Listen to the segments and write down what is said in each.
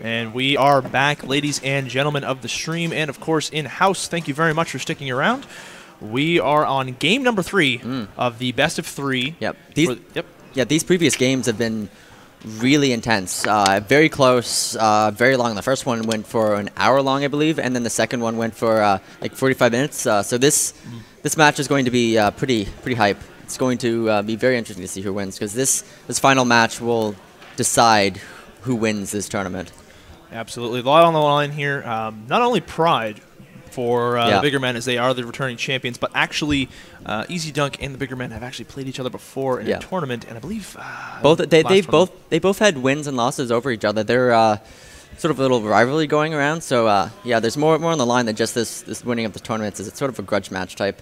And we are back, ladies and gentlemen of the stream, and of course in-house. Thank you very much for sticking around. We are on game number 3 of the best of 3. Yep. These previous games have been really intense, very close, very long. The first one went for an hour long, I believe, and then the second one went for like 45 minutes. So this match is going to be pretty hype. It's going to be very interesting to see who wins, because this final match will decide who wins this tournament. Absolutely. A lot on the line here. Not only pride for the Bigger Men, as they are the returning champions, but actually Easy Dunk and the Bigger Men have actually played each other before in a tournament, and I believe they both had wins and losses over each other. They're sort of a little rivalry going around. So yeah, there's more on the line than just this winning of the tournaments. It's sort of a grudge match type.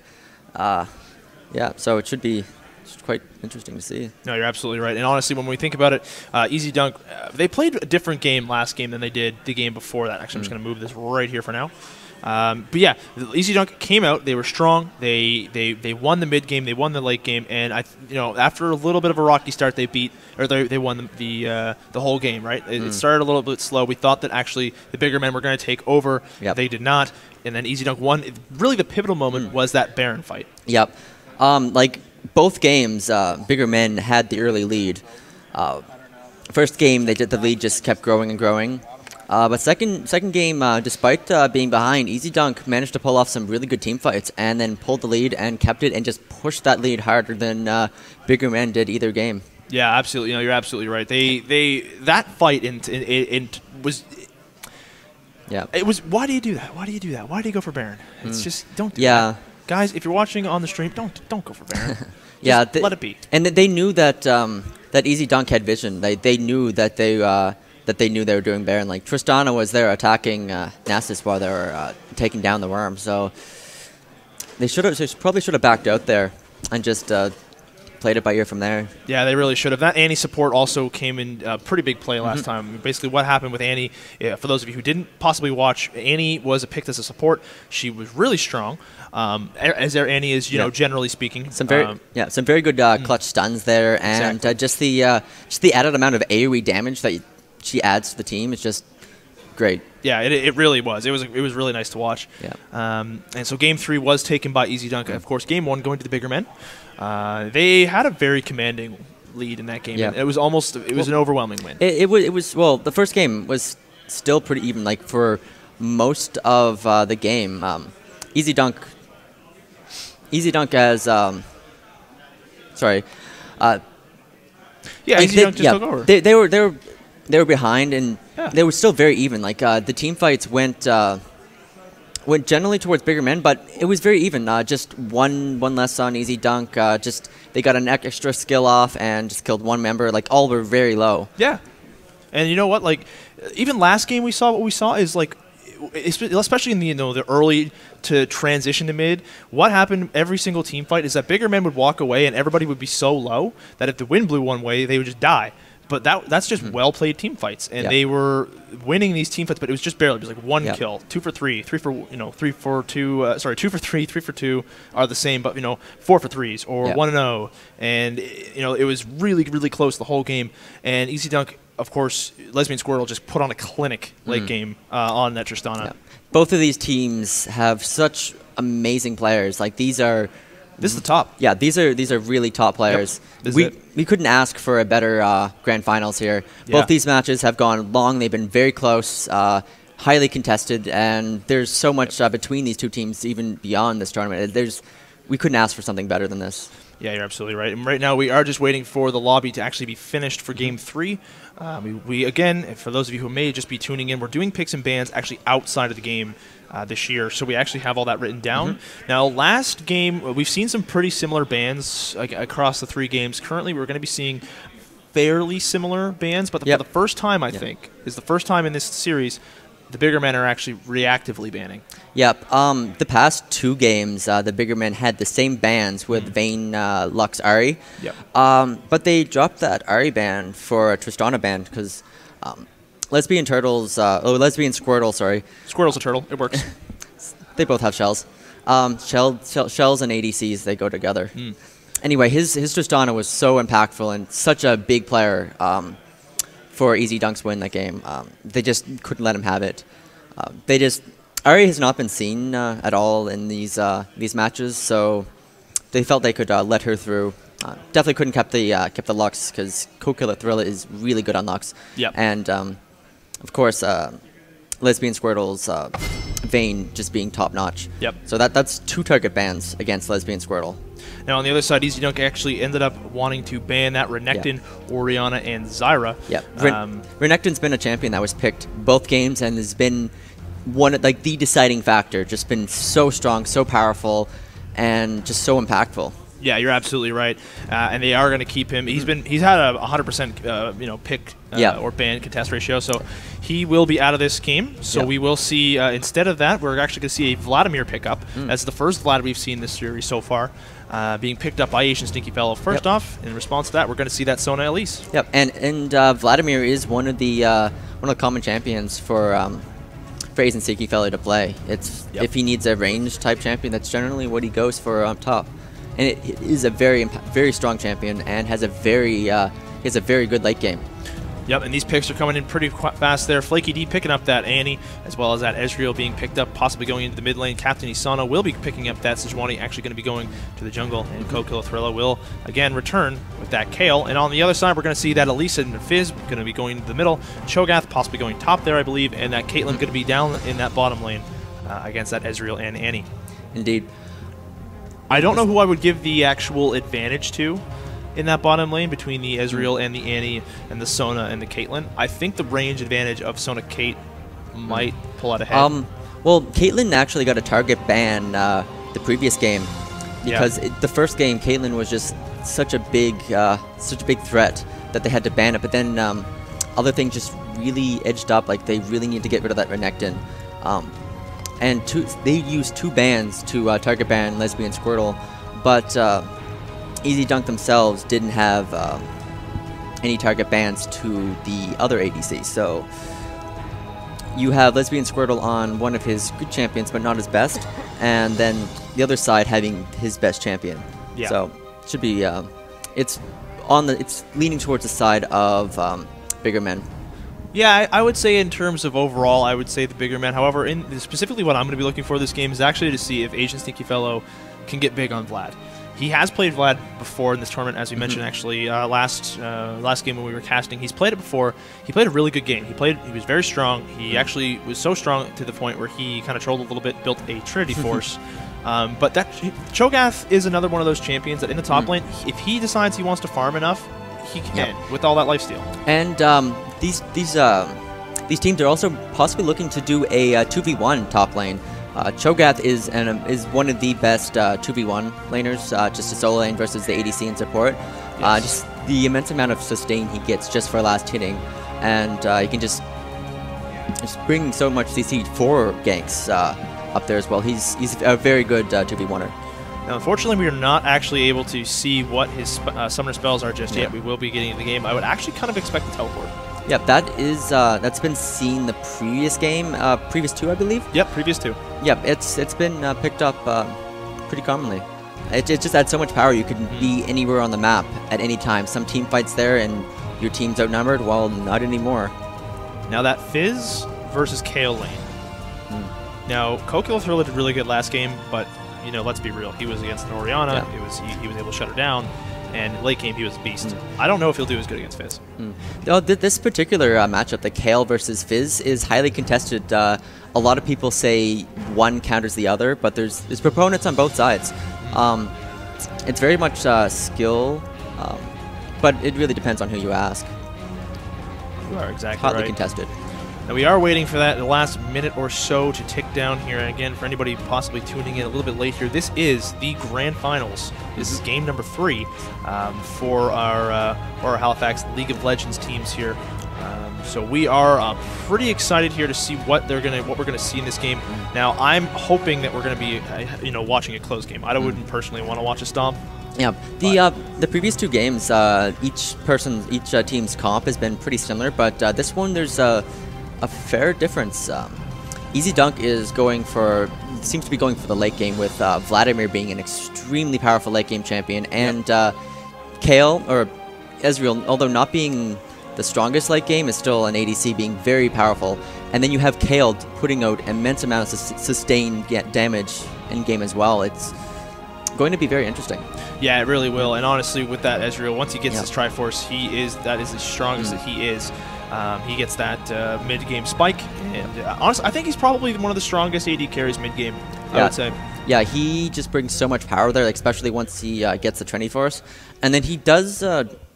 Yeah, so it should be quite interesting to see. No, you're absolutely right. And honestly, when we think about it, Easy Dunk, they played a different game last game than they did the game before that. Actually, I'm just going to move this right here for now. But yeah, Easy Dunk came out. They were strong. They won the mid game. They won the late game. And after a little bit of a rocky start, they won the whole game. Right? It started a little bit slow. We thought that actually the Bigger Men were going to take over. Yep. They did not. And then Easy Dunk won. Really, the pivotal moment was that Baron fight. Yep. Like both games, Bigger Men had the early lead. First game, the lead just kept growing and growing. But second game, despite being behind, Easy Dunk managed to pull off some really good team fights and then pulled the lead and kept it and just pushed that lead harder than Bigger Men did either game. Yeah, absolutely. You're absolutely right. That fight was. Yeah. It was. Why do you do that? Why do you do that? Why do you go for Baron? It's just don't do that. Guys, if you're watching on the stream, don't go for Baron. Let it be. And they knew that that Easy Dunk had vision. They knew that they knew they were doing Baron. Like Tristana was there attacking Nasus while they were taking down the Worm. So they probably should have backed out there and just played it by ear from there. Yeah, they really should have. That Annie support also came in pretty big play last time. Basically, what happened with Annie, for those of you who didn't possibly watch, Annie was picked as a support. She was really strong, as Annie is, generally speaking. Some very good clutch stuns there, and just the added amount of AoE damage that she adds to the team is just great. Yeah, it really was. It was really nice to watch. Yeah. And so game 3 was taken by Easy Dunk. Of course, game 1 going to the Bigger Men. They had a very commanding lead in that game. Yeah. It was an overwhelming win. It was the first game was still pretty even. Like for most of the game, Easy Dunk as sorry. Easy Dunk just took over. They were behind, and they were still very even. Like the team fights went generally towards Bigger Men, but it was very even. Just one less on Easy Dunk. Just they got an extra skill off and just killed one member. Like all were very low. Yeah, and you know what? Like even last game what we saw is like, especially in the early to transition to mid, what happened every single team fight is that Bigger Men would walk away and everybody would be so low that if the wind blew one way, they would just die. But that's just well-played team fights, and they were winning these team fights, but it was just barely. It was like one kill, 2 for 3, 3 for 2. 2 for 3, 3 for 2 are the same, but 4 for 3s or 1-0, and it was really close the whole game. And Easy Dunk, of course, Lesbian Squirtle just put on a clinic late game on that Tristana. Yeah. Both of these teams have such amazing players. Like these are. This is the top. Yeah, these are really top players. Yep. We couldn't ask for a better grand finals here. Both these matches have gone long. They've been very close, highly contested, and there's so much between these two teams, even beyond this tournament. We couldn't ask for something better than this. Yeah, you're absolutely right. And right now we are just waiting for the lobby to actually be finished for Game 3. We again, for those of you who may just be tuning in, we're doing picks and bans actually outside of the game this year, so we actually have all that written down. Now, last game, we've seen some pretty similar bans across the 3 games. Currently, we're going to be seeing fairly similar bans, but for the first time, I think, is the first time in this series, the Bigger Men are actually reactively banning. Yep. The past 2 games, the Bigger Men had the same bans with Vayne, Lux, Ahri. Yep. But they dropped that Ahri ban for a Tristana ban because Lesbian Squirtle, sorry. Squirtle's a turtle. It works. They both have shells. Shells and ADCs, they go together. Anyway, his Tristana was so impactful and such a big player for Easy Dunk's win that game. They just couldn't let him have it. Ari has not been seen at all in these matches, so they felt they could let her through. Definitely couldn't kept the Lux because Kokilla Thrilla is really good on Lux. Yep. And of course, Lesbian Squirtle's Vayne just being top notch. Yep. So that's 2 target bans against Lesbian Squirtle. Now on the other side, Easy Dunk actually ended up wanting to ban that Renekton, Orianna, and Zyra. Yeah. Renekton's been a champion that was picked both games and has been the deciding factor. Just been so strong, so powerful, and just so impactful. Yeah, you're absolutely right, and they are going to keep him. He's had a 100% pick or ban contest ratio, so he will be out of this game. So we will see instead of that, we're actually going to see a Vladimir pickup. That's the first Vlad we've seen this series so far, being picked up by Asian Stinky Fellow. First off, in response to that, we're going to see that Sona Elise. Yep, and Vladimir is one of the common champions for Asian Stinky Fellow to play. It's if he needs a range type champion, that's generally what he goes for up top. And it is a very strong champion and has a very good late game. Yep, and these picks are coming in pretty fast there. Flaky D picking up that Annie, as well as that Ezreal being picked up, possibly going into the mid lane. Captain Isana will be picking up that. Sejuani actually going to be going to the jungle, and Kokilla Thrilla will again return with that Kale. And on the other side, we're going to see that Elisa and Fizz going to be going to the middle. Cho'Gath possibly going top there, I believe, and that Caitlyn going to be down in that bottom lane against that Ezreal and Annie. Indeed. I don't know who I would give the actual advantage to in that bottom lane between the Ezreal and the Annie and the Sona and the Caitlyn. I think the range advantage of Sona Kate might pull out ahead. Well, Caitlyn actually got a target ban the previous game because the first game Caitlyn was just such a big threat that they had to ban it. But then other things just really edged up. Like they really need to get rid of that Renekton. And they used 2 bans to target ban Lesbian Squirtle, but Easy Dunk themselves didn't have any target bans to the other ADC. So you have Lesbian Squirtle on one of his good champions, but not his best, and then the other side having his best champion. Yeah. So it should be it's leaning towards the side of bigger men. Yeah, I would say in terms of overall, I would say the bigger men. However, specifically what I'm going to be looking for this game is actually to see if Asian Stinky Fellow can get big on Vlad. He has played Vlad before in this tournament, as we mentioned actually last game when we were casting. He's played it before. He played a really good game. He was very strong. He actually was so strong to the point where he kind of trolled a little bit, built a Trinity Force. But that Cho'Gath is another one of those champions that in the top lane, if he decides he wants to farm enough, he can with all that lifesteal. And these teams are also possibly looking to do a 2v1 top lane. Cho'Gath is one of the best 2v1 laners, just a solo lane versus the ADC and support. Just the immense amount of sustain he gets just for last hitting, and he can just bring so much CC for ganks up there as well. He's a very good 2v1er. Now, unfortunately, we are not actually able to see what his summoner spells are just yet. We will be getting in the game. I would actually kind of expect the teleport. Yep, that's been seen the previous game, previous 2, I believe. Yep, previous 2. Yep, it's been picked up pretty commonly. It just adds so much power. You could be anywhere on the map at any time. Some team fights there, and your team's outnumbered. Well, not anymore. Now that Fizz versus Kale lane. Now, Kokilla Thrilla did really good last game, but let's be real. He was against an Orianna. Yeah. He was able to shut her down. And late game, he was a beast. I don't know if he'll do as good against Fizz. Oh, this particular matchup, the Kale versus Fizz, is highly contested. A lot of people say one counters the other, but there's proponents on both sides. It's very much skill, but it really depends on who you ask. You are exactly hotly right. contested. Now we are waiting for that the last minute or so to tick down here. And again, for anybody possibly tuning in a little bit late here, this is the Grand Finals. This is game number 3 for our Halifax League of Legends teams here. So we are pretty excited here to see what we're gonna see in this game. Now I'm hoping that we're gonna be watching a close game. I wouldn't personally want to watch a stomp. Yeah, the previous 2 games, each team's comp has been pretty similar, but this one there's a fair difference. Easy Dunk seems to be going for the late game, with Vladimir being an extremely powerful late game champion, and Kale or Ezreal, although not being the strongest late game is still an ADC being very powerful. And then you have Kayle putting out immense amounts of sustained damage in game as well. It's going to be very interesting. Yeah, it really will. And honestly, with that Ezreal, once he gets his Triforce, that is the strongest that he is. He gets that mid-game spike, and honestly, I think he's probably one of the strongest AD carries mid-game, I would say. Yeah, he just brings so much power there, especially once he gets the Triforce. And then he does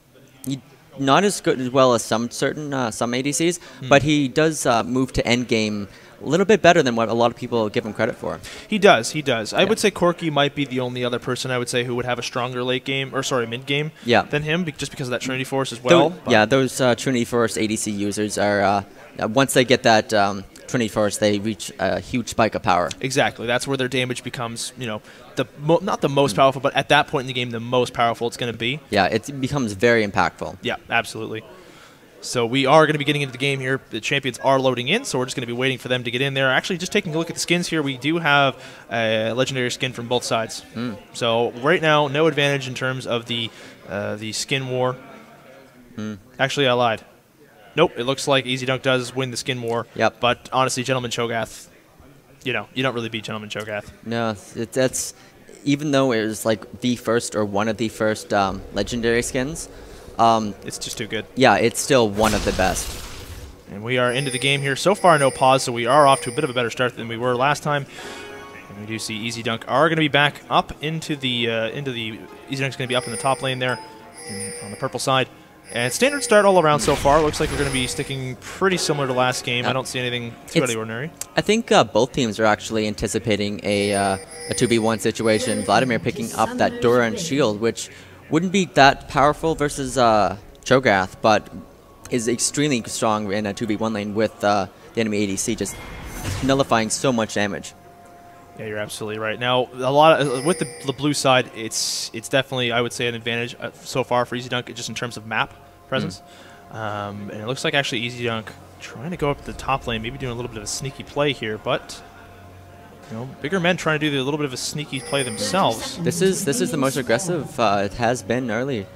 not as good as well as some ADCs, but he does move to endgame a little bit better than what a lot of people give him credit for. He does. I would say Corki might be the only other person I would say who would have a stronger mid game than him, just because of that Trinity Force as well. Those Trinity Force ADC users are once they get that Trinity Force, they reach a huge spike of power. Exactly. That's where their damage becomes, not the most powerful, but at that point in the game, the most powerful it's going to be. Yeah, it becomes very impactful. Yeah, absolutely. So we are going to be getting into the game here. The champions are loading in, so we're just going to be waiting for them to get in there. Actually, just taking a look at the skins here, we do have a legendary skin from both sides. So right now, no advantage in terms of the skin war. Actually, I lied. Nope, it looks like EasyDunk does win the skin war. Yep. But honestly, Gentleman Cho'Gath, you don't really beat Gentleman Cho'Gath. No, that's even though it was like the first or one of the first legendary skins. It's just too good. Yeah, it's still one of the best. And we are into the game here. So far, no pause, so we are off to a bit of a better start than we were last time. And we do see EasyDunk are going to be back up into the EasyDunk's going to be up in the top lane there on the purple side. And standard start all around so far. Looks like we're going to be sticking pretty similar to last game. I don't see anything too out of the ordinary. I think both teams are actually anticipating a 2v1 situation. Vladimir picking up that Doran shield, which wouldn't be that powerful versus Cho'Gath, but is extremely strong in a 2v1 lane with the enemy ADC just nullifying so much damage. Yeah, you're absolutely right. Now, with the blue side, it's definitely, I would say, an advantage so far for EasyDunk, just in terms of map presence. And it looks like actually EasyDunk trying to go up the top lane, maybe doing a little bit of a sneaky play here, but bigger men trying to do a little bit of a sneaky play themselves. This is the most aggressive it has been early.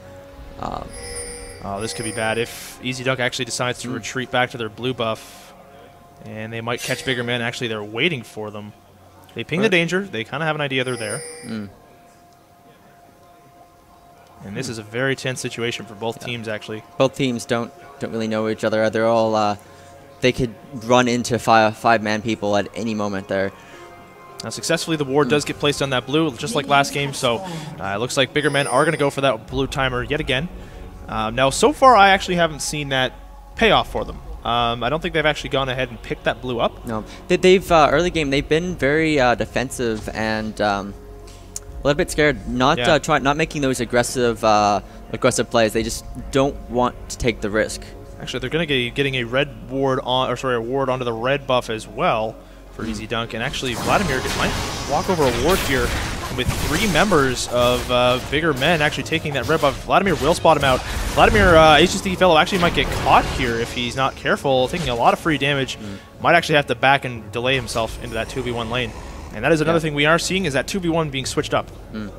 This could be bad if EasyDunk actually decides to retreat back to their blue buff, and they might catch bigger men. Actually, they're waiting for them. They ping the danger. They kind of have an idea they're there. And this is a very tense situation for both teams, actually. Both teams don't really know each other. They're all they could run into five-man people at any moment there. Now, successfully, the ward does get placed on that blue, just like last game. So it looks like bigger men are going to go for that blue timer yet again. Now, so far, I actually haven't seen that payoff for them. I don't think they've actually gone ahead and picked that blue up. No, they've early game. They've been very defensive and a little bit scared. Not making those aggressive plays. They just don't want to take the risk. Actually, they're going to be getting a red ward on, a ward onto the red buff as well for EasyDunk. And actually, Vladimir might walk over a ward here with 3 members of bigger men actually taking that red buff. Vladimir will spot him out. Vladimir, HSD fellow, actually might get caught here if he's not careful, taking a lot of free damage. Might actually have to back and delay himself into that 2v1 lane. And that is another thing we are seeing, is that 2v1 being switched up.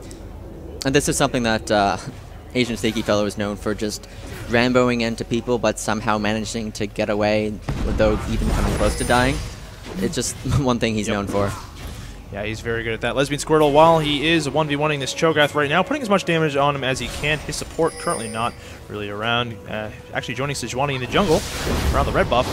And this is something that Asian Sneaky Fellow is known for, just Ramboing into people, but somehow managing to get away without even coming close to dying. It's just one thing he's known for. Yeah, he's very good at that. Lesbian Squirtle, while he is 1v1ing this Cho'Gath right now, putting as much damage on him as he can. His support currently not really around. Actually joining Sejuani in the jungle around the red buff.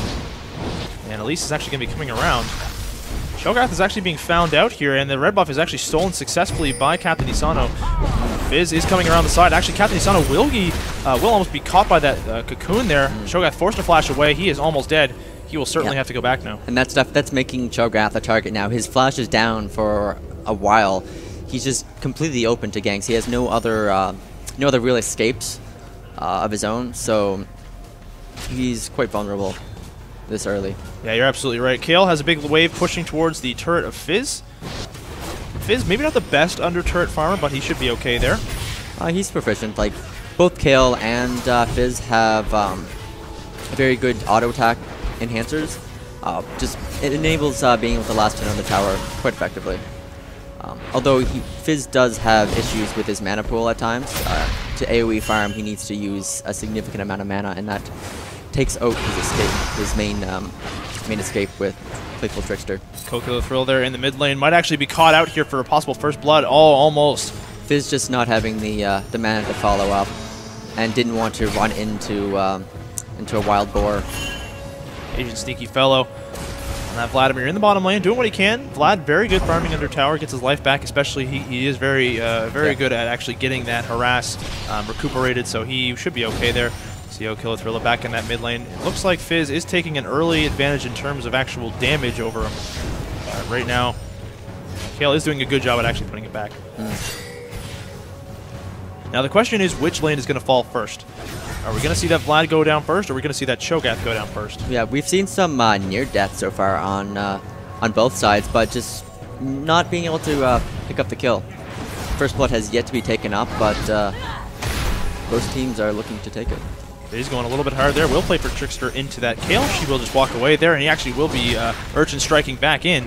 And Elise is actually going to be coming around. Cho'Gath is actually being found out here, and the red buff is actually stolen successfully by Captain Isano. Fizz is coming around the side. Actually, Captain Isano will almost be caught by that cocoon there. Cho'Gath forced to flash away. He is almost dead. He will certainly have to go back now. And that's making Cho'Gath a target now. His flash is down for a while. He's just completely open to ganks. He has no other real escapes of his own, so he's quite vulnerable this early. Yeah, you're absolutely right. Kayle has a big wave pushing towards the turret of Fizz. Fizz, maybe not the best under turret farmer, but he should be okay there. He's proficient. Like, both Kayle and Fizz have very good auto attack enhancers. It enables being able to last hit on the tower quite effectively. Although Fizz does have issues with his mana pool at times, to AoE farm, he needs to use a significant amount of mana, and that takes out his escape, his main escape with Playful Trickster. Kokila Thrill there in the mid lane might actually be caught out here for a possible first blood. Oh, almost. Fizz just not having the mana to follow up, and didn't want to run into a wild boar. Agent Sneaky Fellow. And that Vladimir in the bottom lane doing what he can. Vlad very good farming under tower, gets his life back, especially he is very good at actually getting that harass recuperated, so he should be okay there. CO Killer Thriller back in that mid lane. It looks like Fizz is taking an early advantage in terms of actual damage over him. Right now, Kale is doing a good job at actually putting it back. Now the question is, which lane is going to fall first? Are we going to see that Vlad go down first, or are we going to see that Cho'Gath go down first? Yeah, we've seen some near death so far on both sides, but just not being able to pick up the kill. First blood has yet to be taken up, but both teams are looking to take it. He's going a little bit hard there. Will play for Trickster into that Kale. She will just walk away there, and he actually will be Urchin striking back in.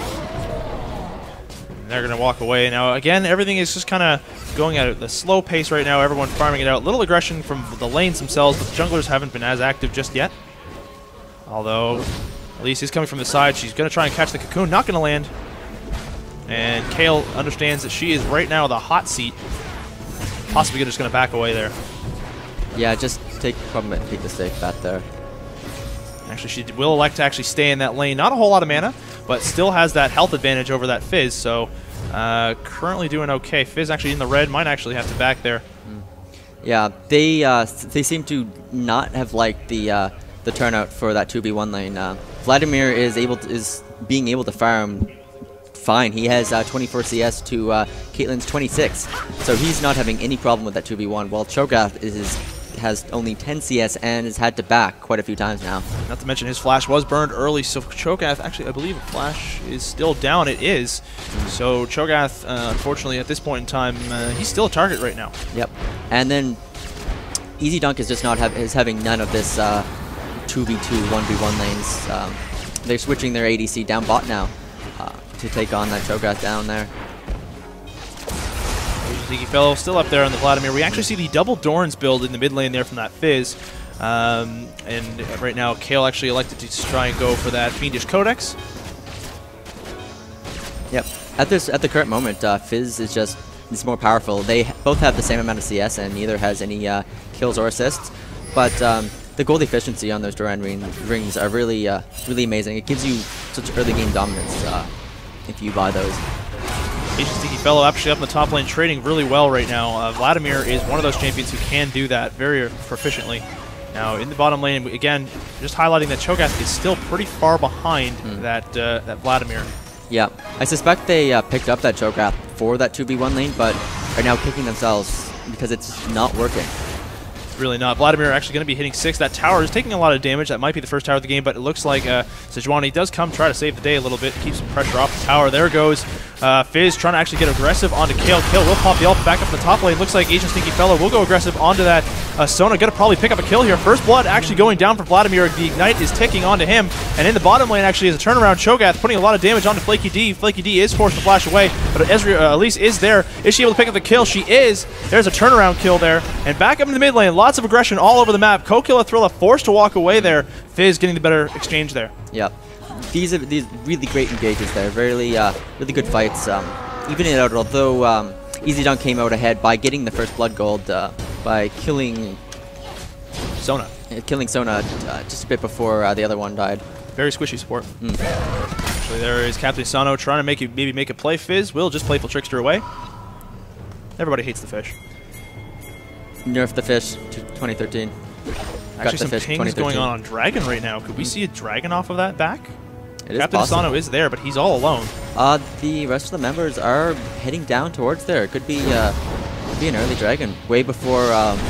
They're going to walk away. Now, again, everything is just kind of going at a slow pace right now. Everyone farming it out. Little aggression from the lanes themselves, but the junglers haven't been as active just yet. Although, Elise is coming from the side. She's going to try and catch the cocoon. Not going to land. And Kale understands that she is right now the hot seat. Possibly just going to back away there. Yeah, just take the safe bet there. Actually, she will elect to actually stay in that lane. Not a whole lot of mana, but still has that health advantage over that Fizz, so currently doing okay. Fizz actually in the red, might actually have to back there. Yeah, they seem to not have liked the turnout for that 2v1 lane. Vladimir is being able to farm fine. He has 24 CS to Caitlyn's 26, so he's not having any problem with that 2v1, while Cho'Gath has only 10 CS and has had to back quite a few times now. Not to mention his flash was burned early, so Cho'Gath, actually I believe flash is still down. It is. So Cho'Gath, unfortunately at this point in time, he's still a target right now. Yep. And then Easy Dunk is just is having none of this 2v2, 1v1 lanes. They're switching their ADC down bot now to take on that Cho'Gath down there. Ziggy Fellow still up there on the Vladimir. We actually see the double Dorns build in the mid lane there from that Fizz. And right now, Kale actually elected to try and go for that Fiendish Codex. Yep. At the current moment, Fizz is more powerful. They both have the same amount of CS, and neither has any kills or assists. But the gold efficiency on those Duran rings are really amazing. It gives you such early game dominance if you buy those. Agent Sneaky Fellow actually up in the top lane trading really well right now. Vladimir is one of those champions who can do that very proficiently. Now in the bottom lane, again, just highlighting that Cho'Gath is still pretty far behind that Vladimir. Yeah, I suspect they picked up that Cho'Gath for that 2v1 lane, but are now kicking themselves because it's not working. Really not. Vladimir actually going to be hitting 6. That tower is taking a lot of damage. That might be the first tower of the game, but it looks like Sejuani does come try to save the day a little bit, keep some pressure off the tower. There goes Fizz trying to actually get aggressive onto Kale. Kale will pop the ult back up in the top lane. Looks like Agent Sneaky Fellow will go aggressive onto that Sona. Going to probably pick up a kill here. First blood actually going down for Vladimir. The Ignite is ticking onto him, and in the bottom lane actually is a turnaround. Cho'Gath putting a lot of damage onto Flaky D. Flaky D is forced to flash away, but Elise is there. Is she able to pick up the kill? She is. There's a turnaround kill there, and back up in the mid lane. Lots of aggression all over the map. Kokila Thrilla forced to walk away there. Fizz getting the better exchange there. Yep. These really great engages there. Really good fights. Even it out, although Easy Dunk came out ahead by getting the first blood gold by killing Sona. Killing Sona just a bit before the other one died. Very squishy support. Actually, there is Captain Sano trying to maybe make a play. Fizz will just Playful Trickster away. Everybody hates the fish. Nerf the fish, 2013. Actually, some pings going on Dragon right now. Could we see a Dragon off of that back? Captain Sano is there, but he's all alone. The rest of the members are heading down towards there. It could be an early Dragon, way before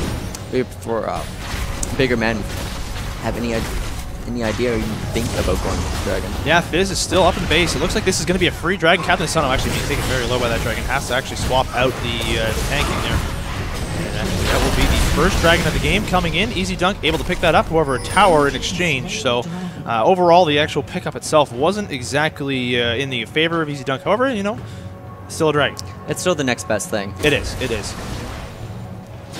bigger men have any idea or even think about going to Dragon. Yeah, Fizz is still up in base. It looks like this is going to be a free Dragon. Captain Sano actually being taken very low by that Dragon. Has to actually swap out the tanking there. And actually that will be the first Dragon of the game coming in. Easy Dunk able to pick that up, however, a tower in exchange. So overall, the actual pickup itself wasn't exactly in the favor of Easy Dunk. However, you know, still a Dragon. It's still the next best thing. It is. It is.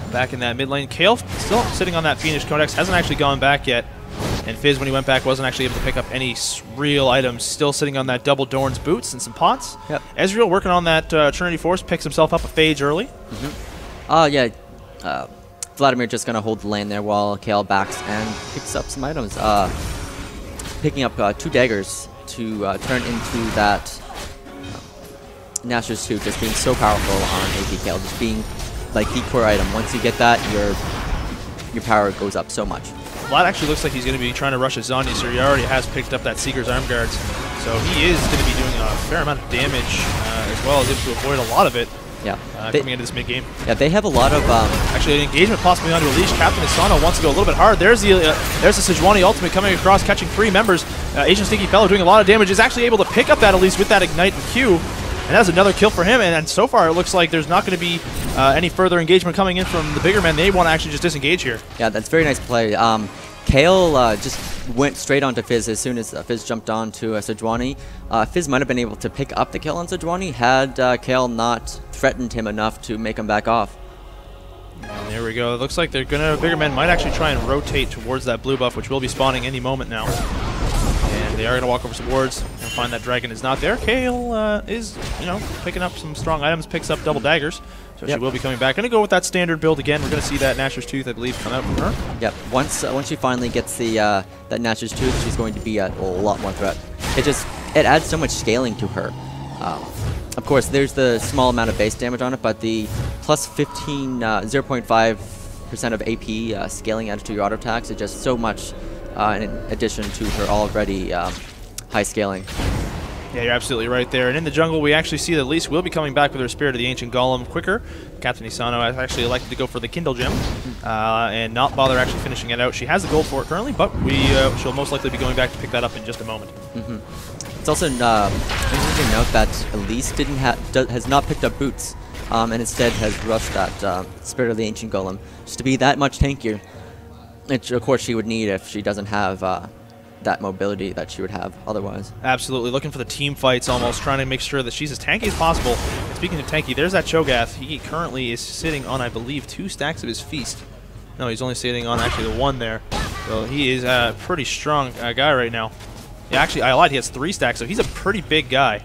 back in that mid lane. Kale still sitting on that Fiendish Codex, hasn't actually gone back yet. And Fizz, when he went back, wasn't actually able to pick up any real items. Still sitting on that double Dorn's boots and some pots. Yep. Ezreal working on that Trinity Force, picks himself up a Phage early. Yeah. Vladimir just going to hold the lane there while Kale backs and picks up some items. Picking up 2 daggers to turn into that Nashor's Tooth, just being so powerful on AP Kale, just being like the core item. Once you get that, your power goes up so much. Vlad actually looks like he's going to be trying to rush a Zanya, so he already has picked up that Seeker's Arm Guards. So he is going to be doing a fair amount of damage, as well as able to avoid a lot of it. Yeah. Coming into this mid-game. Yeah, they have a lot of... Actually, an engagement possibly onto Elish. Captain Asano wants to go a little bit hard. There's the Sejuani ultimate coming across, catching 3 members. Asian Stinky Fellow doing a lot of damage, is actually able to pick up that Elish with that Ignite and Q. And that's another kill for him, and so far it looks like there's not going to be any further engagement coming in from the bigger men. They want to actually just disengage here. Yeah, that's very nice play. Kale just went straight onto Fizz as soon as Fizz jumped on to Sejuani. Fizz might have been able to pick up the kill on Sejuani had Kale not threatened him enough to make him back off. And there we go. It looks like they're gonna bigger men might actually try and rotate towards that blue buff, which will be spawning any moment now. And they are gonna walk over some wards and find that dragon is not there. Kale is, picking up some strong items, picks up double daggers. So she will be coming back. Gonna go with that standard build again. We're gonna see that Nashor's Tooth, I believe, come out from her. Yep. Once she finally gets the that Nashor's Tooth, she's going to be a lot more threat. It adds so much scaling to her. Of course, there's the small amount of base damage on it, but the plus 0.5% of AP scaling added to your auto attacks is just so much in addition to her already high scaling. Yeah, you're absolutely right there. And in the jungle, we actually see that Elise will be coming back with her Spirit of the Ancient Golem quicker. Captain Isano has actually elected to go for the Kindle Gem and not bother actually finishing it out. She has the gold for it currently, but she'll most likely be going back to pick that up in just a moment. It's also interesting to note that Elise has not picked up boots, and instead has rushed that Spirit of the Ancient Golem just to be that much tankier, which of course she would need if she doesn't have that mobility that she would have otherwise. Absolutely. Looking for the team fights almost, trying to make sure that she's as tanky as possible. And speaking of tanky, there's that Cho'Gath. He currently is sitting on, I believe, 2 stacks of his feast. No, he's only sitting on actually the 1 there. So he is a pretty strong guy right now. Yeah, actually, I lied. He has 3 stacks, so he's a pretty big guy.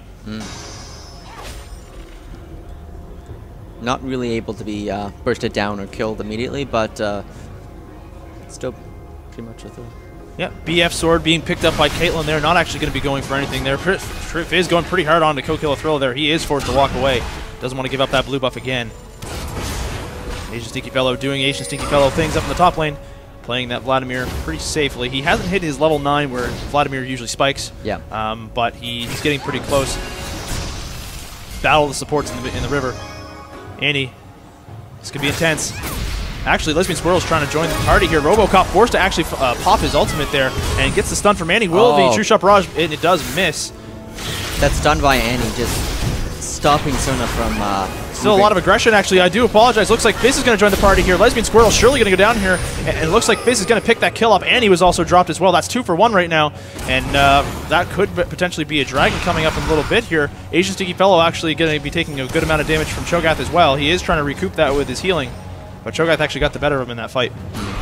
Not really able to be bursted down or killed immediately, but still pretty much a threat. Yeah, BF Sword being picked up by Caitlyn there. Not actually going to be going for anything there. Fizz going pretty hard on to Kokilla Thriller there. He is forced to walk away. Doesn't want to give up that blue buff again. Asian Stinky Fellow doing Asian Stinky Fellow things up in the top lane. Playing that Vladimir pretty safely. He hasn't hit his level 9 where Vladimir usually spikes. Yeah. But he's getting pretty close. Battle of the supports in the river. Annie. This could be intense. Actually, Lesbian Squirrel's trying to join the party here. RoboCop forced to actually pop his ultimate there and gets the stun from Annie. Will the True Shot Barrage, and it does miss. That stun by Annie just stopping Sona from... Still a lot of aggression, actually. I do apologize. Looks like Fizz is going to join the party here. Lesbian Squirrel surely going to go down here, and it looks like Fizz is going to pick that kill up. Annie was also dropped as well. That's 2 for 1 right now, and that could potentially be a dragon coming up in a little bit here. Asian Stinky Fellow actually going to be taking a good amount of damage from Cho'Gath as well. He is trying to recoup that with his healing. But Cho'Gath actually got the better of him in that fight.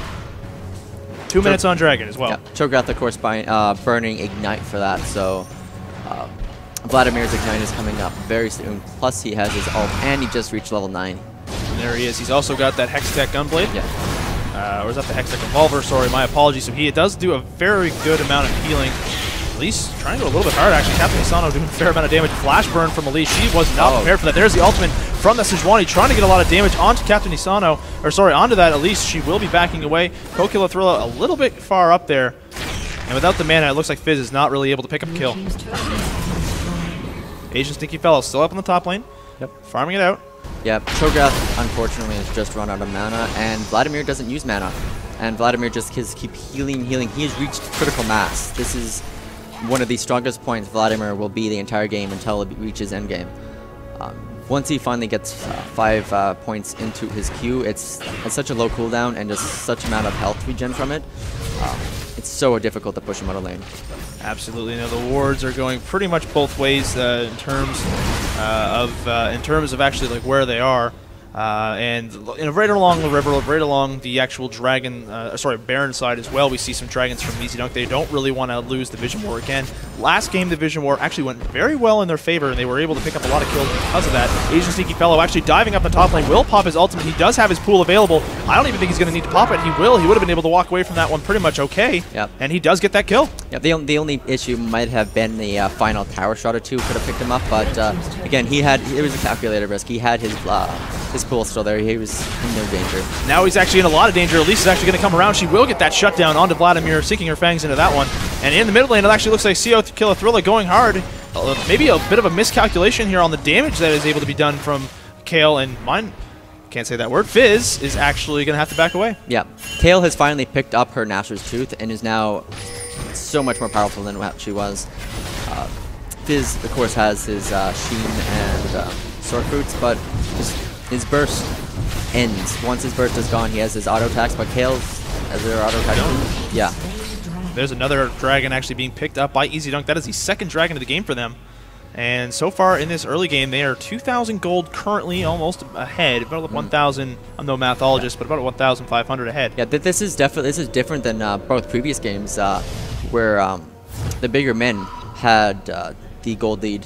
2 minutes on Dragon as well. Yeah. Cho'Gath, of course, by burning Ignite for that, so Vladimir's Ignite is coming up very soon. Plus, he has his ult, and he just reached level 9. And there he is. He's also got that Hextech Gunblade. Yeah. Or is that the Hextech Revolver? Sorry, my apologies. So he does do a very good amount of healing. Elise trying to go a little bit hard, actually. Captain Isano doing a fair amount of damage. Flash burn from Elise. She was not prepared for that. There's the ultimate from the Sejuani, trying to get a lot of damage onto Captain Isano. Or sorry, onto that Elise. She will be backing away. Kokilla Thriller a little bit far up there. And without the mana, it looks like Fizz is not really able to pick up a kill. Asian Stinky Fellow still up in the top lane. Yep. Farming it out. Yeah, Cho'Gath, unfortunately, has just run out of mana, and Vladimir doesn't use mana. And Vladimir just keep healing. He has reached critical mass. This is one of the strongest points Vladimir will be the entire game until it reaches endgame. Once he finally gets 5 points into his Q, it's such a low cooldown and just such amount of health regen from it. It's so difficult to push him out of lane. Absolutely. Now the wards are going pretty much both ways in terms of actually like where they are. And right along the river, right along the actual dragon, Baron side as well, we see some dragons from Easy Dunk. They don't really want to lose the Vision War again. Last game, the Vision War actually went very well in their favor, and they were able to pick up a lot of kills because of that. Asian Sneaky Fellow actually diving up the top lane, will pop his ultimate. He does have his pool available. I don't even think he's going to need to pop it. He will. He would have been able to walk away from that one pretty much okay. Yep. And he does get that kill. Yep. The only issue might have been the final tower shot or two could have picked him up, but again, it was a calculated risk. He had his pool still there. He was in no danger. Now he's actually in a lot of danger. Elise is actually going to come around. She will get that shutdown onto Vladimir, sinking her fangs into that one. And in the mid lane, it actually looks like CO Killer Thrilla going hard. Maybe a bit of a miscalculation here on the damage that is able to be done from Kale, and mine, can't say that word, Fizz is actually going to have to back away. Yeah. Kale has finally picked up her Nashor's Tooth and is now so much more powerful than what she was. Fizz, of course, has his Sheen and Sword Fruits, but his burst ends. Once his burst is gone, he has his auto attacks, but Kale's as their auto attack. Yeah. There's another dragon actually being picked up by Easy Dunk. That is the second dragon of the game for them. And so far in this early game, they are 2,000 gold currently, almost ahead. About 1,000. I'm no mathologist, but about 1,500 ahead. Yeah, this is different than both previous games, where the bigger men had the gold lead.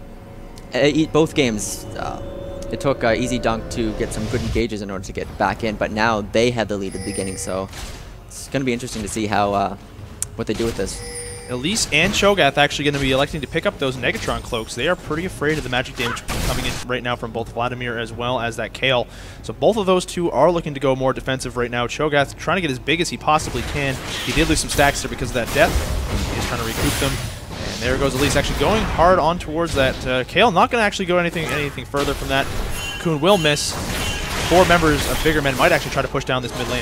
Both games, it took Easy Dunk to get some good engages in order to get back in, but now they had the lead at the beginning, so it's going to be interesting to see how what they do with this. Elise and Cho'Gath actually going to be electing to pick up those Negatron cloaks. They are pretty afraid of the magic damage coming in right now from both Vladimir as well as that Kale. So both of those two are looking to go more defensive right now. Cho'Gath trying to get as big as he possibly can. He did lose some stacks there because of that death. He's trying to recoup them. And there goes Elise actually going hard on towards that Kale. Not going to actually go anything further from that. Kuhn will miss. 4 members of bigger men might actually try to push down this mid lane.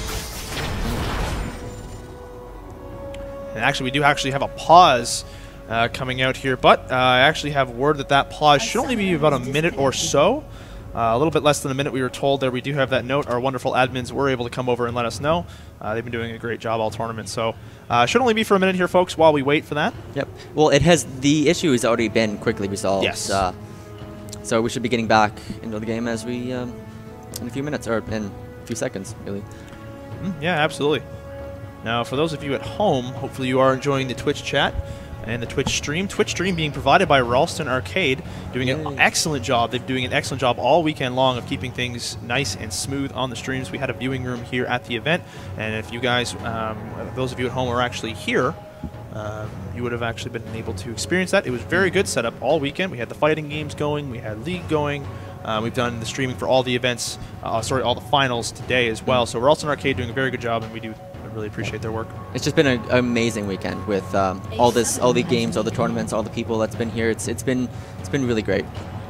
And actually, we do actually have a pause coming out here, but I actually have word that pause should only be about a minute or so. A little bit less than a minute, we were told there. We do have that note. Our wonderful admins were able to come over and let us know. They've been doing a great job all tournament. So should only be for a minute here, folks, while we wait for that. Yep. Well, the issue has already been quickly resolved. Yes. So we should be getting back into the game as we, in a few minutes, or in a few seconds, really. Yeah, absolutely. Now, for those of you at home, hopefully you are enjoying the Twitch chat and the Twitch stream. Twitch stream being provided by Ralston Arcade, doing an excellent job. They're doing an excellent job all weekend long of keeping things nice and smooth on the streams. We had a viewing room here at the event, and if you guys, those of you at home are actually here, you would have actually been able to experience that. It was very good setup all weekend. We had the fighting games going, we had League going. We've done the streaming for all the events, all the finals today as well. So Ralston Arcade doing a very good job, and we do really appreciate their work. It's just been an amazing weekend with all the games, all the tournaments, all the people that's been here. It's been really great.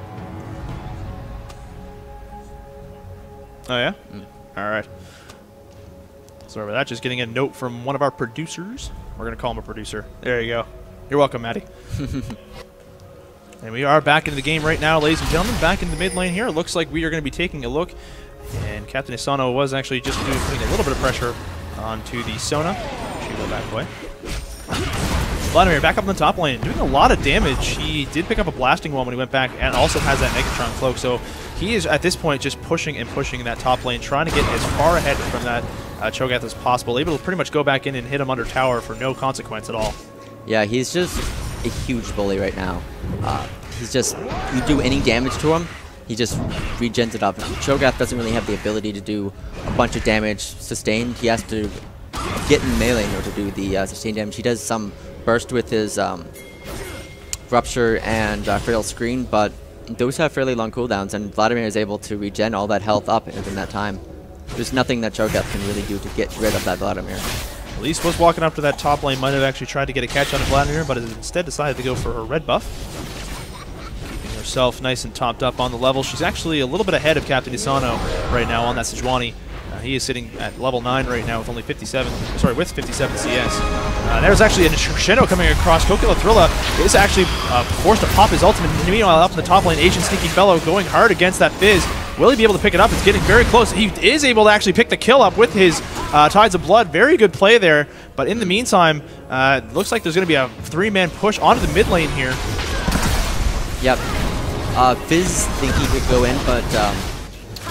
Oh yeah? All right. Sorry about that. Just getting a note from one of our producers. We're gonna call him a producer. There you go. You're welcome, Maddie. And we are back into the game right now, ladies and gentlemen. Back in the mid lane here. It looks like we are going to be taking a look. And Captain Isano was actually just putting a little bit of pressure onto the Sona. She will back away. Vladimir back up in the top lane, doing a lot of damage. He did pick up a blasting one when he went back, and also has that Negatron cloak. So he is at this point just pushing and pushing in that top lane, trying to get as far ahead from that Cho'Gath as possible. Able to pretty much go back in and hit him under tower for no consequence at all. Yeah, he's just a huge bully right now. He's just, you do any damage to him, he just regens it up. Cho'Gath doesn't really have the ability to do a bunch of damage sustained. He has to get in melee in order to do the sustained damage. He does some burst with his Rupture and Frail Screen, but those have fairly long cooldowns, and Vladimir is able to regen all that health up within that time. There's nothing that Cho'Gath can really do to get rid of that Vladimir. Elise was walking up to that top lane, might have actually tried to get a catch on Vladimir, but instead decided to go for her red buff. Keeping herself nice and topped up on the level. She's actually a little bit ahead of Captain Isano right now on that Sejuani. He is sitting at level 9 right now with only 57 CS. There's actually a crescendo coming across. Kokila Thrilla is actually forced to pop his ultimate. Meanwhile, up in the top lane, Asian Sneaky Fellow going hard against that Fizz. Will he be able to pick it up? It's getting very close. He is able to actually pick the kill up with his Tides of Blood. Very good play there. But in the meantime, it looks like there's going to be a 3-man push onto the mid lane here. Yep. Fizz think he could go in, but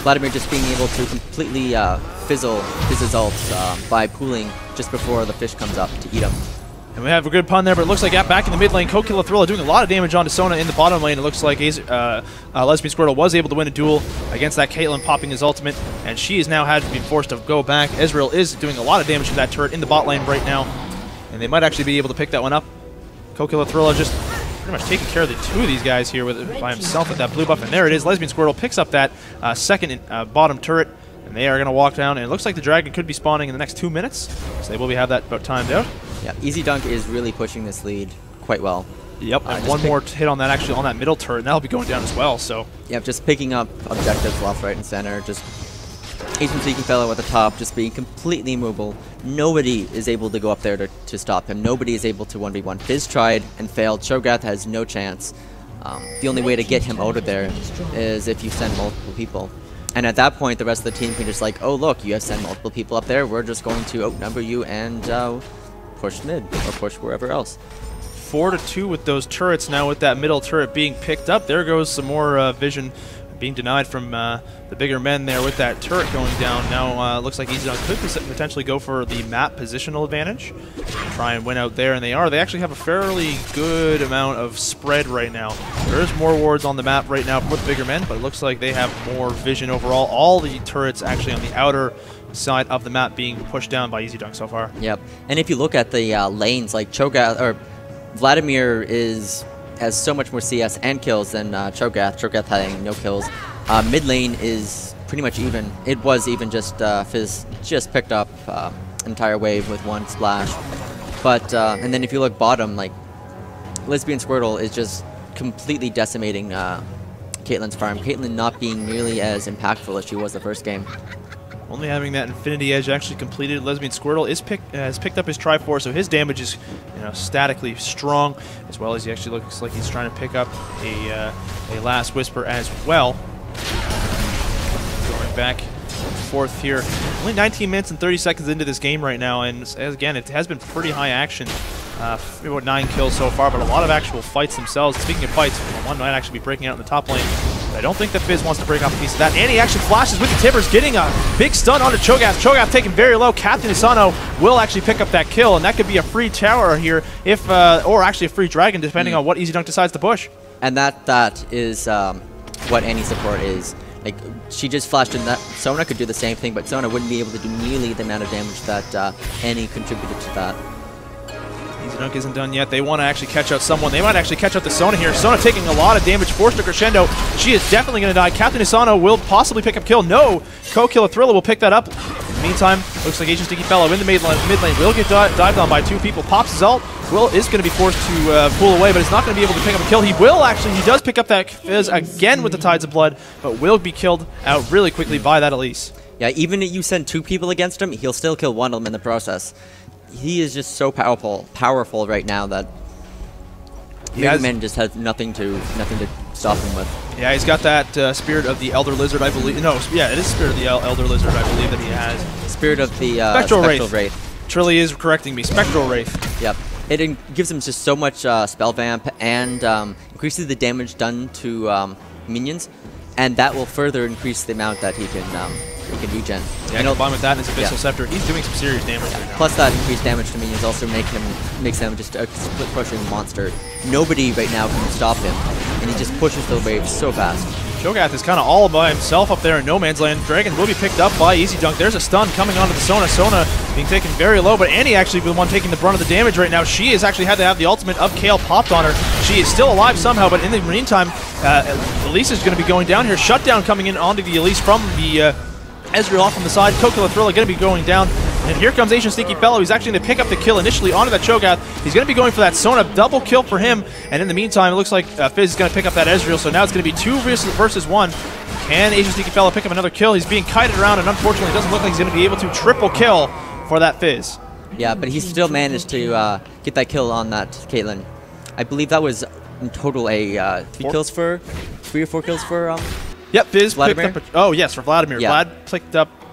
Vladimir just being able to completely fizzle his results by pooling just before the fish comes up to eat him. And we have a good pun there, but it looks like back in the mid lane, Kokilla Thrilla doing a lot of damage onto Sona in the bottom lane. It looks like Lesbian Squirtle was able to win a duel against that Caitlyn, popping his ultimate, and she has now had to be forced to go back. Ezreal is doing a lot of damage to that turret in the bot lane right now, and they might actually be able to pick that one up. Kokilla Thrilla just pretty much taking care of the two of these guys here by himself with that blue buff, and there it is. Lesbian Squirtle picks up that second bottom turret, and they are going to walk down, and it looks like the dragon could be spawning in the next 2 minutes, so they will have that about timed out. Yeah, Easy Dunk is really pushing this lead quite well. Yep, and one more hit on that, actually, on that middle turret, and that'll be going down as well, so. Yep, just picking up objectives left, right, and center. Just HMC Fellow at the top, just being completely immovable. Nobody is able to go up there to stop him. Nobody is able to 1v1. Fizz tried and failed. Cho'Gath has no chance. The only way to get him out of there is if you send multiple people. And at that point, the rest of the team can just like, oh, look, you have sent multiple people up there. We're just going to outnumber you and push mid or push wherever else. 4-2 with those turrets now, with that middle turret being picked up. There goes some more vision being denied from the bigger men there with that turret going down. Now looks like EasyDunk could potentially go for the map positional advantage, try and win out there, and they are. They actually have a fairly good amount of spread right now. There's more wards on the map right now with bigger men, but it looks like they have more vision overall. All the turrets actually on the outer side of the map being pushed down by EasyDunk so far. Yep, and if you look at the lanes, like Cho'Gath or Vladimir has so much more CS and kills than Cho'Gath. Cho'Gath having no kills. Mid lane is pretty much even. It was even, just Fizz just picked up an entire wave with one splash. But and then if you look bottom, like Lesbian Squirtle is just completely decimating Caitlyn's farm. Caitlyn not being nearly as impactful as she was the first game. Only having that Infinity Edge actually completed. Lesbian Squirtle has picked up his Triforce, so his damage is statically strong, as well as he actually looks like he's trying to pick up a Last Whisper as well. Going back and forth here. Only 19 minutes and 30 seconds into this game right now, and again, it has been pretty high action. About 9 kills so far, but a lot of actual fights themselves. Speaking of fights, one might actually be breaking out in the top lane. I don't think that Fizz wants to break off a piece of that. And he actually flashes with the Timbers, getting a big stun onto Cho'Gath. Cho'Gath taken very low. Captain Asano will actually pick up that kill, and that could be a free tower here, if or actually a free dragon, depending on what EasyDunk decides to push. And that is what Annie's support is. Like, she just flashed in that. Sona could do the same thing, but Sona wouldn't be able to do nearly the amount of damage that Annie contributed to that. EasyDunk isn't done yet. They want to actually catch out someone. They might actually catch out the Sona here. Sona taking a lot of damage, forced to crescendo. She is definitely going to die. Captain Asano will possibly pick up kill. No, Kokilla Thrilla will pick that up. In the meantime, looks like Agent Sticky Fellow in the mid lane will get dived on by 2 people. Pops his ult. Will is going to be forced to pull away, but it's not going to be able to pick up a kill. He does pick up that Fizz again with the Tides of Blood, but will be killed out really quickly by that Elise. Yeah, even if you send 2 people against him, he'll still kill one of them in the process. He is just so powerful right now that Men just has nothing to stop him with. Yeah, he's got that Spirit of the Elder Lizard, I believe. No, yeah, it is Spirit of the Elder Lizard, I believe that he has. Spirit of the Spectral Wraith. Trilly is correcting me. Spectral Wraith. Yep. It gives him just so much spell vamp and increases the damage done to minions, and that will further increase the amount that he can regen. Yeah, combined with that and his Abyssal Scepter, he's doing some serious damage right now. Plus that increased damage to minions also makes him just a split-pushing monster. Nobody right now can stop him, and he just pushes the waves so fast. Cho'Gath is kind of all by himself up there in no man's land. Dragon will be picked up by EasyDunk. There's a stun coming onto the Sona. Sona being taken very low, but Annie actually the one taking the brunt of the damage right now. She has actually had to have the ultimate of Kayle popped on her. She is still alive somehow, but in the meantime, Elise is going to be going down here. Shutdown coming in onto the Elise from the Ezreal off on the side. Kokilla Thrilla going to be going down. And here comes Asian Sneaky Fellow. He's actually going to pick up the kill initially onto that Cho'Gath. He's going to be going for that Sona. Double kill for him. And in the meantime, it looks like Fizz is going to pick up that Ezreal. So now it's going to be 2 versus 1. Can Asian Sneaky Fellow pick up another kill? He's being kited around, and unfortunately, it doesn't look like he's going to be able to triple kill for that Fizz. Yeah, but he still managed to get that kill on that Caitlyn. I believe that was in total a 3 or 4 kills for Yep, Fizz Vladimir? picked up. Oh yes, for Vladimir. Yeah. Vlad picked up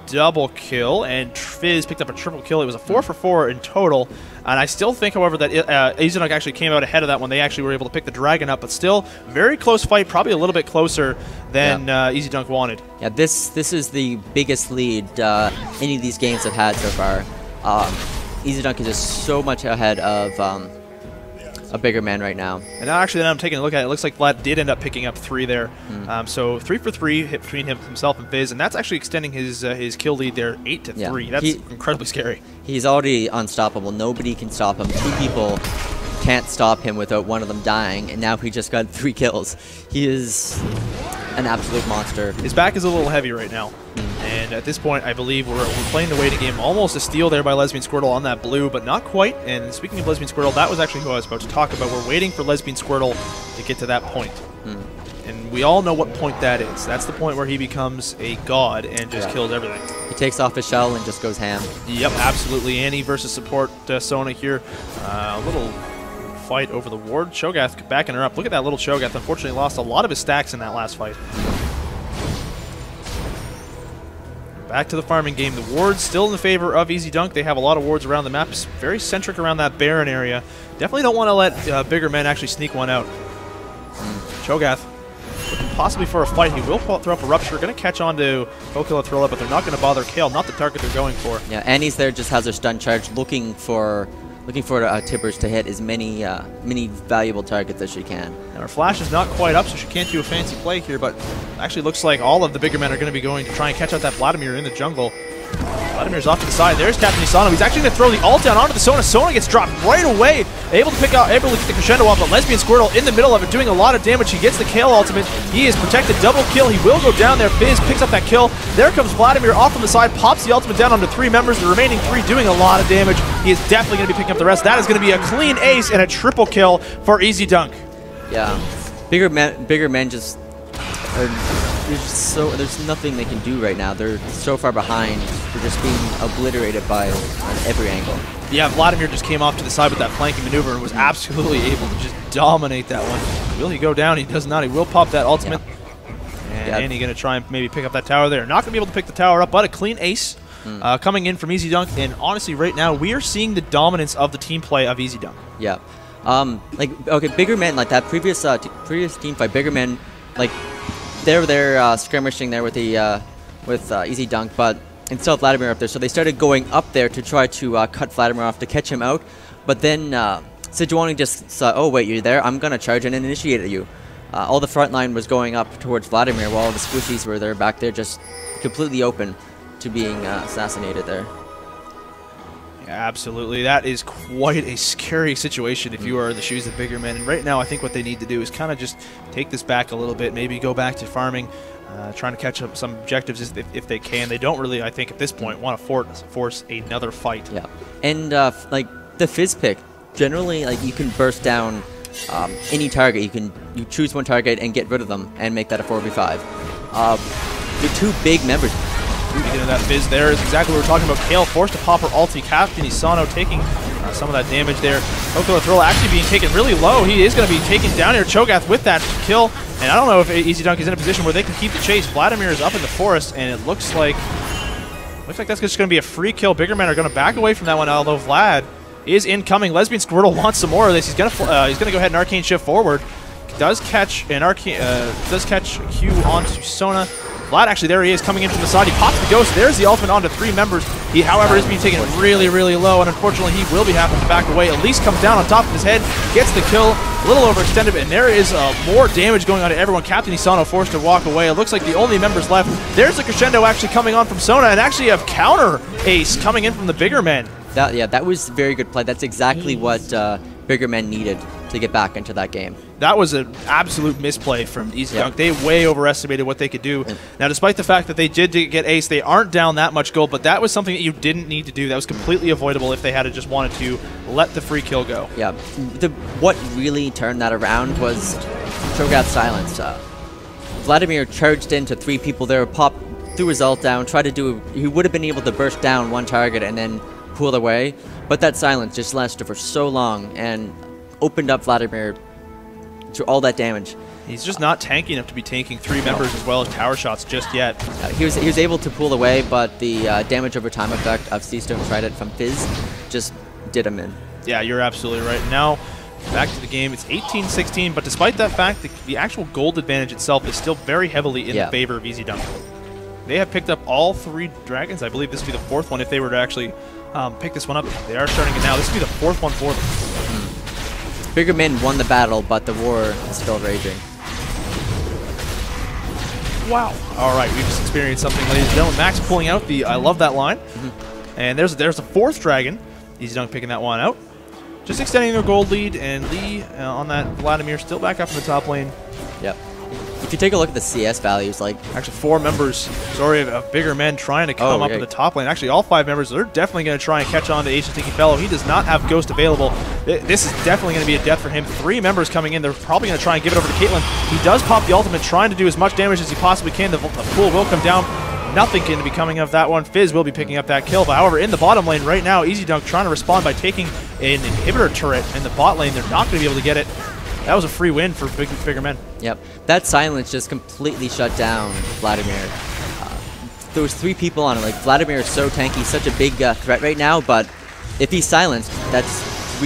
double kill, and Fizz picked up a triple kill. It was a 4 for 4 in total. And I still think, however, that EasyDunk actually came out ahead of that when they actually were able to pick the Dragon up. But still, very close fight, probably a little bit closer than EasyDunk wanted. Yeah, this is the biggest lead any of these games have had so far. EasyDunk is just so much ahead of a bigger man right now. And now actually, I'm taking a look at it. It looks like Vlad did end up picking up 3 there. So 3 for 3 hit between himself and Fizz, and that's actually extending his kill lead there 8 to 3. That's incredibly scary. He's already unstoppable. Nobody can stop him. 2 people can't stop him without one of them dying, and now he just got 3 kills. He is an absolute monster. His back is a little heavy right now. And at this point, I believe we're playing the waiting game. Almost a steal there by Lesbian Squirtle on that blue, but not quite. And speaking of Lesbian Squirtle, that was actually who I was about to talk about. We're waiting for Lesbian Squirtle to get to that point. And we all know what point that is. That's the point where he becomes a god and just kills everything. He takes off his shell and just goes ham. Yep, absolutely. Annie versus support Sona here. A little fight over the ward. Cho'Gath backing her up. Look at that little Cho'Gath. Unfortunately lost a lot of his stacks in that last fight. Back to the farming game. The wards still in the favor of EasyDunk. They have a lot of wards around the map. Very centric around that Baron area. Definitely don't want to let bigger men actually sneak one out. Cho'Gath looking possibly for a fight. He will throw up a Rupture. Going to catch on to Kokilla Thrilla, but they're not going to bother Kale. Not the target they're going for. Yeah, Annie's there, just has her stun charge, looking for Tibbers to hit as many valuable targets as she can. And her flash is not quite up, so she can't do a fancy play here, but actually looks like all of the bigger men are going to be going to try and catch out that Vladimir in the jungle. Vladimir's off to the side. There's Captain Isano. He's actually going to throw the ult down onto the Sona. Sona gets dropped right away. Able to get the crescendo off, but Lesbian Squirtle in the middle of it doing a lot of damage. He gets the Kale ultimate. He is protected. Double kill. He will go down there. Fizz picks up that kill. There comes Vladimir off on the side. Pops the ultimate down onto 3 members. The remaining 3 doing a lot of damage. He is definitely going to be picking up the rest. That is going to be a clean ace and a triple kill for EasyDunk. Yeah. Bigger men just there's nothing they can do right now. They're so far behind. They're just being obliterated by on every angle. Yeah, Vladimir just came off to the side with that flanking maneuver and was absolutely able to just dominate that one. Will he go down? He does not. He will pop that ultimate. Yeah. And Annie going to try and maybe pick up that tower there. Not going to be able to pick the tower up, but a clean ace coming in from EasyDunk. And honestly, right now, we are seeing the dominance of the team play of EasyDunk. Yeah. Bigger men, like that previous team fight, bigger men, like they're skirmishing there with the EasyDunk, but instead of Vladimir up there, so they started going up there to try to cut Vladimir off to catch him out. But then Sejuani just saw, oh wait, you're there, I'm gonna charge and initiate you. All the front line was going up towards Vladimir, while all the squishies were there back there, just completely open to being assassinated there. Absolutely. That is quite a scary situation if you are in the shoes of bigger men. And right now, I think what they need to do is kind of just take this back a little bit, maybe go back to farming, trying to catch up some objectives if they can. They don't really, I think, at this point, want to force another fight. Yeah. And, like, the Fizz pick, generally, like, you can burst down any target. You choose one target and get rid of them and make that a 4v5. The 2 big members. Speaking of that, Fizz there is exactly what we're talking about. Kale forced to pop her ulti. Captain Isano taking some of that damage there. Kokilla Thrilla actually being taken really low. He is going to be taken down here. Cho'Gath with that kill. And I don't know if EasyDunk is in a position where they can keep the chase. Vladimir is up in the forest, and it looks like that's just going to be a free kill. Bigger men are going to back away from that one, although Vlad is incoming. Lesbian Squirtle wants some more of this. He's going to go ahead and arcane shift forward. Does catch Q onto Sona. Vlad, actually, there he is, coming in from the side. He pops the Ghost. There's the ultimate onto 3 members. He, however, is being taken really, really low, and unfortunately, he will be having to back away. Elise comes down on top of his head, gets the kill, a little overextended, and there is more damage going on to everyone. Captain Isano forced to walk away. It looks like the only members left. There's a crescendo actually coming on from Sona, and actually a counter ace coming in from the bigger men. That was very good play. That's exactly what bigger men needed to get back into that game. That was an absolute misplay from EasyDunk. They way overestimated what they could do. Now, despite the fact that they did get ace, they aren't down that much gold, but that was something that you didn't need to do. That was completely avoidable if they had just wanted to let the free kill go. Yeah. What really turned that around was Cho'Gath's silence. Vladimir charged into 3 people there, popped, threw his ult down, he would have been able to burst down one target and then pull away, but that silence just lasted for so long and opened up Vladimir to all that damage. He's just not tanky enough to be tanking 3 members as well as tower shots just yet. He was able to pull away, but the damage over time effect of Seastone Trident from Fizz just did him in. Yeah, you're absolutely right. Now, back to the game. It's 18-16, but despite that fact, the actual gold advantage itself is still very heavily in the favor of Easy Dunk. They have picked up all 3 dragons. I believe this would be the 4th one if they were to actually pick this one up. They are starting it now. This would be the 4th one for them. Bigger Men won the battle, but the war is still raging. Wow. All right, we've just experienced something, ladies and gentlemen. Max pulling out the I love that line. And there's the 4th dragon. Easy Dunk picking that one out. Just extending their gold lead, and Lee on that Vladimir still back up in the top lane. Yep. If you take a look at the CS values, like... Actually, 4 members, sorry, of Bigger Men trying to come up in the top lane. Actually, all 5 members, they're definitely going to try and catch on to Asian Stinky Fellow. He does not have Ghost available. This is definitely going to be a death for him. 3 members coming in. They're probably going to try and give it over to Caitlyn. He does pop the ultimate, trying to do as much damage as he possibly can. The pool will come down. Nothing can be coming of that one. Fizz will be picking up that kill. But however, in the bottom lane right now, Easy Dunk trying to respond by taking an inhibitor turret in the bot lane. They're not going to be able to get it. That was a free win for Bigger Men. Yep. That silence just completely shut down Vladimir. There was 3 people on it. Like, Vladimir is so tanky, such a big threat right now, but if he's silenced, that's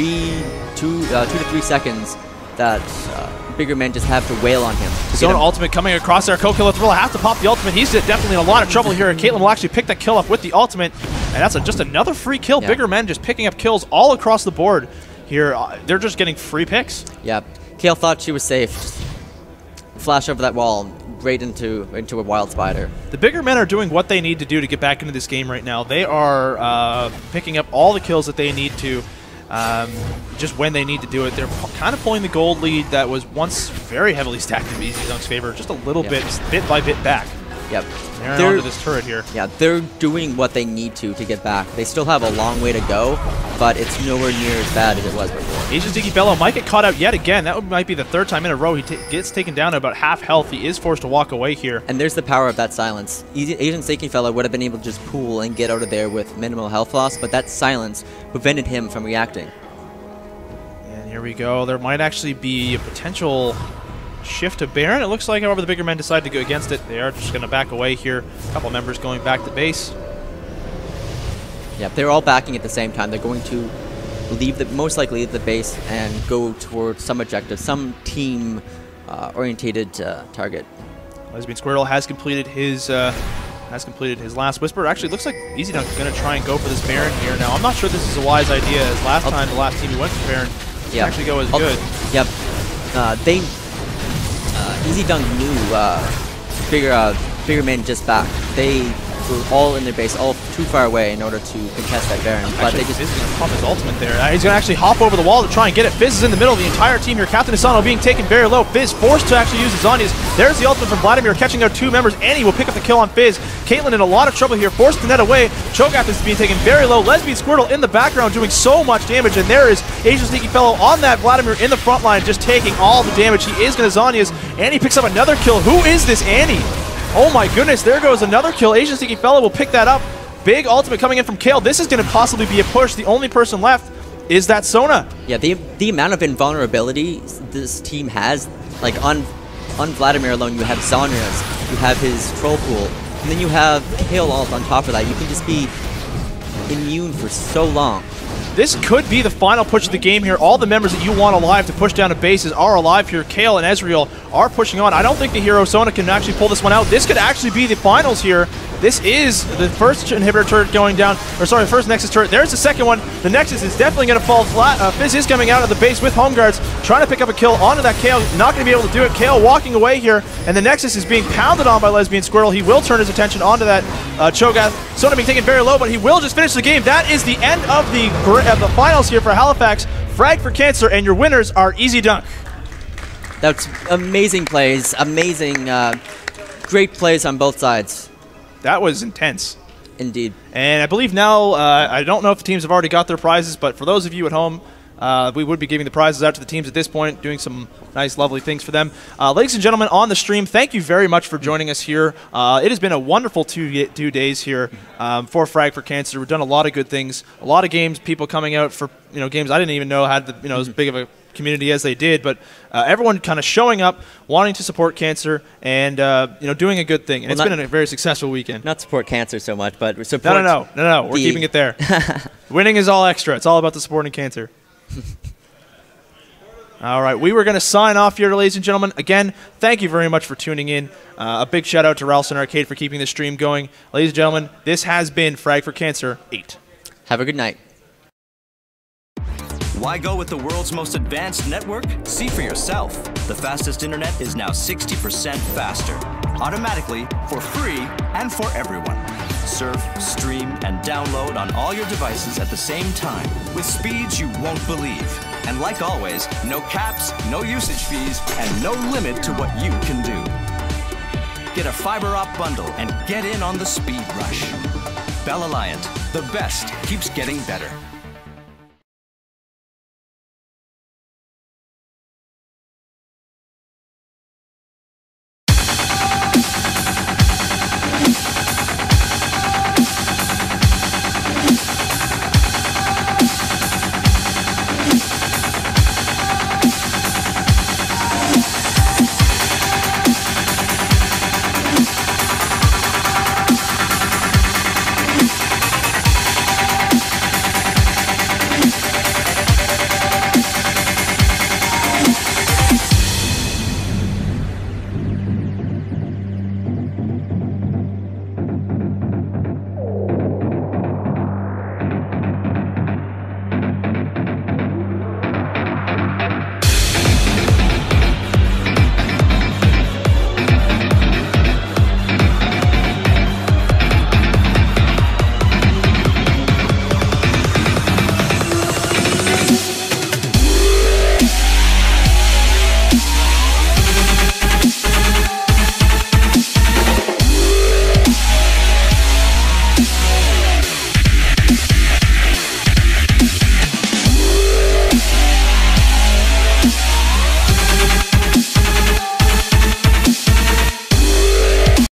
2 to 3 seconds that Bigger Men just have to wail on him. Zone ultimate coming across there. Kokilla Thriller has to pop the ultimate. He's definitely in a lot of trouble here, and Caitlyn will actually pick that kill up with the ultimate, and that's just another free kill. Yeah. Bigger Men just picking up kills all across the board here. They're just getting free picks. Yeah. Kale thought she was safe. Just flash over that wall, right into a wild spider. The Bigger Men are doing what they need to do to get back into this game right now. They are picking up all the kills that they need to, just when they need to do it. They're kind of pulling the gold lead that was once very heavily stacked in Easy Dunk's favor, just a little bit by bit back. Yep. They're onto this turret here. Yeah, they're doing what they need to get back. They still have a long way to go, but it's nowhere near as bad as it was before. Asian Stinky Fellow might get caught out yet again. That might be the 3rd time in a row he gets taken down at about half health. He is forced to walk away here. And there's the power of that silence. Asian Stinky Fellow would have been able to just pool and get out of there with minimal health loss, but that silence prevented him from reacting. And here we go. There might actually be a potential shift to Baron. It looks like, however, the Bigger Men decide to go against it. They are just going to back away here. A couple members going back to base. Yeah, they're all backing at the same time. They're going to most likely leave the base and go towards some objective, some team orientated target. Lesbian Squirrel has completed his last Whisper. Actually, it looks like Easy Dunk is going to try and go for this Baron here now. I'm not sure this is a wise idea, as last time the last team who went for Baron didn't actually go as good. Yep. Easy Dunk knew Bigger Men just back. They were all in their base, all too far away in order to contest that Baron. But actually, Fizz is going to pop his ultimate there. He's going to actually hop over the wall to try and get it. Fizz is in the middle of the entire team here. Captain Asano being taken very low. Fizz forced to actually use his Zhonya's. There's the ultimate from Vladimir, catching out 2 members. Annie will pick up the kill on Fizz. Caitlyn in a lot of trouble here, forced to net away. Cho'Gath is being taken very low. Lesbian Squirtle in the background doing so much damage, and there is Asian Sneaky Fellow on that Vladimir in the front line, just taking all the damage. He is going to Zhonya's. Annie picks up another kill. Who is this Annie? Oh my goodness, there goes another kill. Asian Stinky Fellow will pick that up. Big ultimate coming in from Kale. This is going to possibly be a push. The only person left is that Sona. Yeah, the amount of invulnerability this team has, like on Vladimir alone, you have Zhonya's, you have his troll pool, and then you have Kale ult on top of that. You can just be immune for so long. This could be the final push of the game here. All the members that you want alive to push down to bases are alive here. Kale and Ezreal are pushing on. I don't think the hero Sona can actually pull this one out. This could actually be the finals here. This is the first inhibitor turret going down, or sorry, the first Nexus turret. There's the second one. The Nexus is definitely going to fall flat. Fizz is coming out of the base with Home Guards, trying to pick up a kill onto that Kale. Not going to be able to do it. Kale walking away here, and the Nexus is being pounded on by Lesbian Squirrel. He will turn his attention onto that Cho'Gath. Sona being taken very low, but he will just finish the game. That is the end of the finals here for Halifax. Frag for Cancer, and your winners are Easy Dunk. That's amazing plays, amazing, great plays on both sides. That was intense. Indeed. And I believe now, I don't know if the teams have already got their prizes, but for those of you at home, we would be giving the prizes out to the teams at this point, doing some nice, lovely things for them. Ladies and gentlemen, on the stream, thank you very much for joining us here. It has been a wonderful two days here for Frag for Cancer. We've done a lot of good things, a lot of games, people coming out for games I didn't even know had as big of a community as they did, but everyone kind of showing up, wanting to support cancer, and doing a good thing. And it's been a very successful weekend. Not support cancer so much, but support. No. We're keeping it there. Winning is all extra. It's all about the supporting cancer. All right, we were going to sign off here, ladies and gentlemen. Again, thank you very much for tuning in. A big shout out to Ralston Arcade for keeping the stream going. Ladies and gentlemen, this has been Frag for Cancer 8. Have a good night. Why go with the world's most advanced network? See for yourself. The fastest internet is now 60% faster. Automatically, for free, and for everyone. Surf, stream, and download on all your devices at the same time with speeds you won't believe. And like always, no caps, no usage fees, and no limit to what you can do. Get a FiberOp bundle and get in on the speed rush. Bell Alliant, the best keeps getting better.